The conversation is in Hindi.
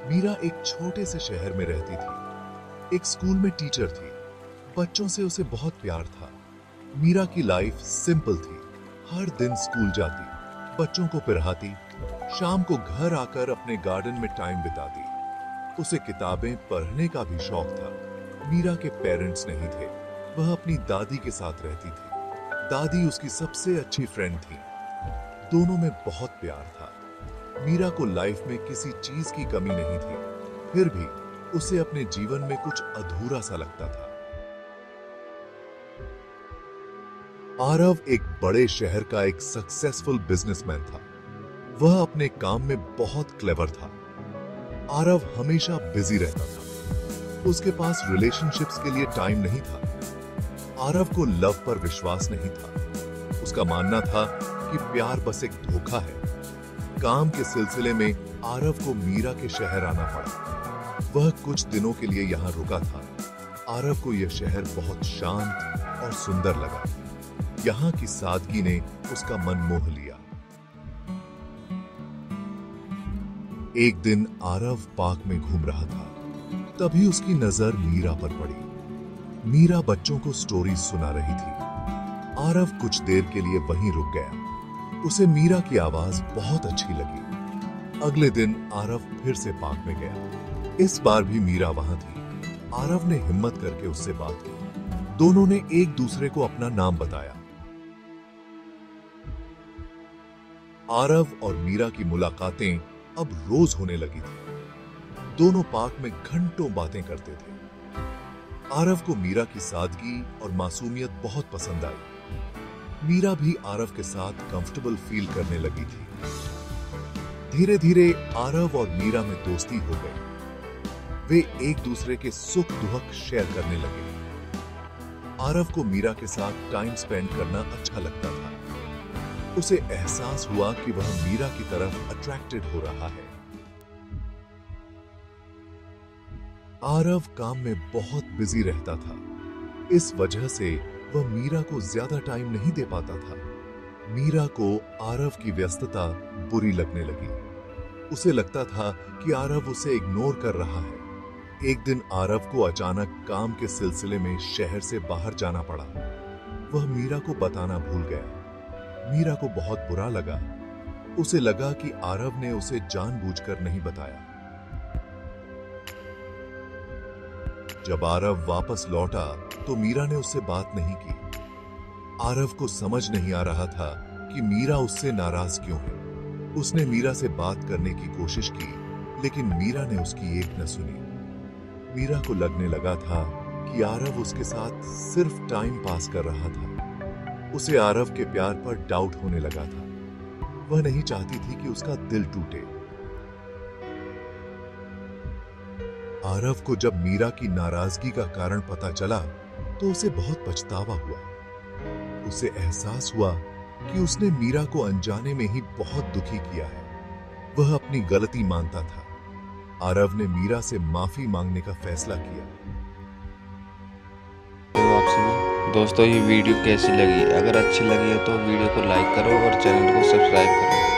मीरा एक छोटे से शहर में रहती थी। एक स्कूल में टीचर थी। बच्चों से उसे बहुत प्यार था। मीरा की लाइफ सिंपल थी। हर दिन स्कूल जाती, बच्चों को पढ़ाती, शाम को घर आकर अपने गार्डन में टाइम बिताती। उसे किताबें पढ़ने का भी शौक था। मीरा के पेरेंट्स नहीं थे। वह अपनी दादी के साथ रहती थी। दादी उसकी सबसे अच्छी फ्रेंड थी। दोनों में बहुत प्यार था। मीरा को लाइफ में किसी चीज की कमी नहीं थी। फिर भी उसे अपने जीवन में कुछ अधूरा सा लगता था। आरव एक बड़े शहर का एक सक्सेसफुल बिजनेसमैन था। वह अपने काम में बहुत क्लेवर था। आरव हमेशा बिजी रहता था। उसके पास रिलेशनशिप्स के लिए टाइम नहीं था। आरव को लव पर विश्वास नहीं था। उसका मानना था कि प्यार बस एक धोखा है। काम के सिलसिले में आरव को मीरा के शहर आना पड़ा। वह कुछ दिनों के लिए यहां रुका था। आरव को यह शहर बहुत शांत और सुंदर लगा। यहां की सादगी ने उसका मन मोह लिया। एक दिन आरव पार्क में घूम रहा था। तभी उसकी नजर मीरा पर पड़ी। मीरा बच्चों को स्टोरी सुना रही थी। आरव कुछ देर के लिए वहीं रुक गया। उसे मीरा की आवाज बहुत अच्छी लगी। अगले दिन आरव फिर से पार्क में गया। इस बार भी मीरा वहां थी। आरव ने हिम्मत करके उससे बात की। दोनों ने एक दूसरे को अपना नाम बताया। आरव और मीरा की मुलाकातें अब रोज होने लगी थी। दोनों पार्क में घंटों बातें करते थे। आरव को मीरा की सादगी और मासूमियत बहुत पसंद आई। मीरा भी आरव के साथ कंफर्टेबल फील करने लगी थी। धीरे धीरे आरव और मीरा में दोस्ती हो गई। वे एक दूसरे के सुख दुख शेयर करने लगे। आरव को मीरा के साथ टाइम स्पेंड करना अच्छा लगता था। उसे एहसास हुआ कि वह मीरा की तरफ अट्रैक्टेड हो रहा है। आरव काम में बहुत बिजी रहता था। इस वजह से वह मीरा को ज्यादा टाइम नहीं दे पाता था। मीरा को आरव की व्यस्तता बुरी लगने लगी। उसे लगता था कि आरव उसे इग्नोर कर रहा है। एक दिन आरव को अचानक काम के सिलसिले में शहर से बाहर जाना पड़ा। वह मीरा को बताना भूल गया। मीरा को बहुत बुरा लगा। उसे लगा कि आरव ने उसे जानबूझकर नहीं बताया। जब आरव वापस लौटा तो मीरा ने उससे बात नहीं की। आरव को समझ नहीं आ रहा था कि मीरा उससे नाराज क्यों है। उसने मीरा से बात करने की कोशिश की, लेकिन मीरा ने उसकी एक न सुनी। मीरा को लगने लगा था कि आरव उसके साथ सिर्फ टाइम पास कर रहा था। उसे आरव के प्यार पर डाउट होने लगा था। वह नहीं चाहती थी कि उसका दिल टूटे। आरव को जब मीरा की नाराजगी का कारण पता चला तो उसे बहुत पछतावा हुआ। उसे एहसास हुआ कि उसने मीरा को अनजाने में ही बहुत दुखी किया है। वह अपनी गलती मानता था। आरव ने मीरा से माफी मांगने का फैसला किया। दोस्तों ये वीडियो कैसी लगी? अगर अच्छी लगी है तो वीडियो को लाइक करो और चैनल को सब्सक्राइब करो।